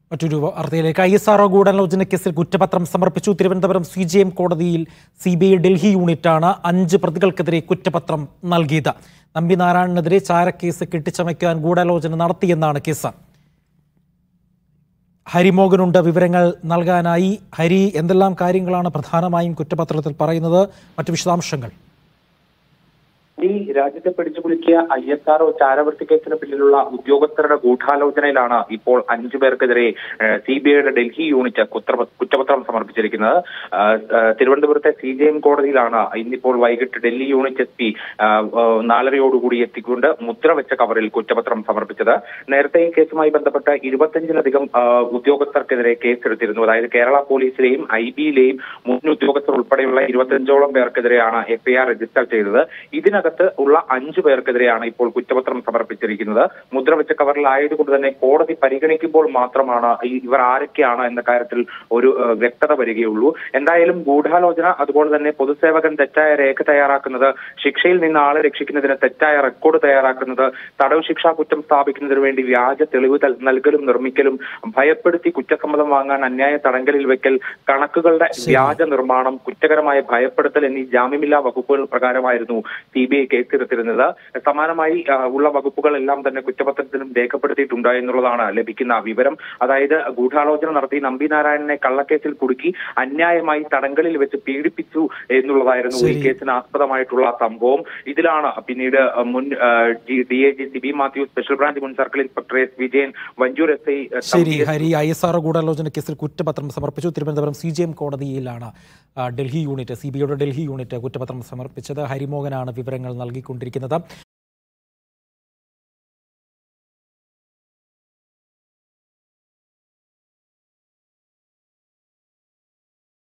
മറ്റൊരു വാർത്തയിലേക്ക് ISRO ഗൂഢാലോചന കേസിൽ കുറ്റപത്രം സമർപ്പിച്ചു. തിരുവനന്തപുരം CJM കോടതിയിൽ CBI ഡൽഹി യൂണിറ്റാണ് 5 പ്രതികൾക്കെതിരെ കുറ്റപത്രം നൽകിയത്. നമ്പിനാരായണനെതിരെ ചാരക്കേസ് കെട്ടിച്ചമയ്ക്കാൻ ഗൂഢാലോചന നടത്തിയെന്നാണ് കേസ്. ഹരിമോഹനുണ്ട് വിവരങ്ങൾ നൽകാനായി. ഹരി, എന്തെല്ലാം കാര്യങ്ങളാണ് പ്രധാനമായും കുറ്റപത്രത്തിൽ പറയുന്നത്? മറ്റു വിശദാംശങ്ങൾ. ഈ രാജ്യത്തെ പിടിച്ചുകുലുക്കിയ ISRO ചാരവൃത്തി കേസിന് പിന്നിലുള്ള ഉദ്യോഗസ്ഥരുടെ ഗൂഢാലോചനയിലാണ് ഇപ്പോൾ 5 പേർക്കെതിരെ CBIയുടെ ഡൽഹി യൂണിറ്റ് കുറ്റപത്രം സമർപ്പിച്ചിരിക്കുന്നത്. തിരുവനന്തപുരത്തെ CJM കോടതിയിലാണ് ഇന്നിപ്പോൾ വൈകിട്ട് ഡൽഹി യൂണിറ്റ് SP 4:30 എത്തിക്കൊണ്ട് മുദ്ര വെച്ച കവറിൽ കുറ്റപത്രം സമർപ്പിച്ചത്. നേരത്തെ ഈ കേസുമായി ബന്ധപ്പെട്ട് 25-ലധികം ഉദ്യോഗസ്ഥർക്കെതിരെ കേസെടുത്തിരുന്നു. അതായത് കേരള പോലീസിലെയും IBയിലെയും മുൻ ഉദ്യോഗസ്ഥർ ഉൾപ്പെടെയുള്ള 25ഓളം പേർക്കെതിരെയാണ് FIR രജിസ്റ്റർ ചെയ്തത്. ഇതിനകത്ത് ഉള്ള 5 പേർക്കെതിരെയാണ് ഇപ്പോൾ കുറ്റപത്രം സമർപ്പിച്ചിരിക്കുന്നത്. മുദ്രവെച്ച കവറിലായതുകൊണ്ട് തന്നെ കോടതി പരിഗണിക്കുമ്പോൾ മാത്രമാണ് ഇവർ ആരൊക്കെയാണ് എന്ന കാര്യത്തിൽ ഒരു വ്യക്തത വരികയുള്ളൂ. എന്തായാലും ഗൂഢാലോചന, അതുപോലെ തന്നെ പൊതുസേവകൻ തെറ്റായ രേഖ തയ്യാറാക്കുന്നത്, ശിക്ഷയിൽ നിന്ന് ആളെ രക്ഷിക്കുന്നതിന് തെറ്റായ റെക്കോർഡ് തയ്യാറാക്കുന്നത്, തടവ് ശിക്ഷാ കുറ്റം സ്ഥാപിക്കുന്നതിന് വേണ്ടി വ്യാജ തെളിവ് നൽകലും നിർമ്മിക്കലും, ഭയപ്പെടുത്തി കുറ്റസമ്മതം വാങ്ങാൻ അന്യായ തടങ്കലിൽ വെക്കൽ, കണക്കുകളുടെ വ്യാജ നിർമ്മാണം, കുറ്റകരമായ ഭയപ്പെടുത്തൽ എന്നീ ജാമ്യമില്ലാ വകുപ്പുകൾ പ്രകാരമായിരുന്നു CBI കേസെടുത്തിരുന്നത്. സമാനമായി ഉള്ള വകുപ്പുകളെല്ലാം തന്നെ കുറ്റപത്രത്തിലും രേഖപ്പെടുത്തിയിട്ടുണ്ട് എന്നുള്ളതാണ് ലഭിക്കുന്ന വിവരം. അതായത് ഗൂഢാലോചന നടത്തി നമ്പിനാരായണനെ കള്ളക്കേസിൽ കുടുക്കി അന്യായമായി തടങ്കലിൽ വെച്ച് പീഡിപ്പിച്ചു എന്നുള്ളതായിരുന്നു ഈ കേസിന് ആസ്പദമായിട്ടുള്ള സംഭവം. ഇതിലാണ് പിന്നീട് മുൻ DIG CB Mathews, special branch മുൻ circle inspector S Vijayan, Vanchoor SI. ശരി ഹരി, ISRO ഗൂഢാലോചന കേസിൽ കുറ്റപത്രം സമർപ്പിച്ചു. തിരുവനന്തപുരം CJM കോടതിയിലാണ് ഡൽഹി യൂണിറ്റ്, CBIയുടെ ഡൽഹി യൂണിറ്റ് കുറ്റപത്രം സമർപ്പിച്ചത്. ഹരിമോഹനാണ് വിവരങ്ങൾ നൽകിക്കൊണ്ടിരിക്കുന്നത്.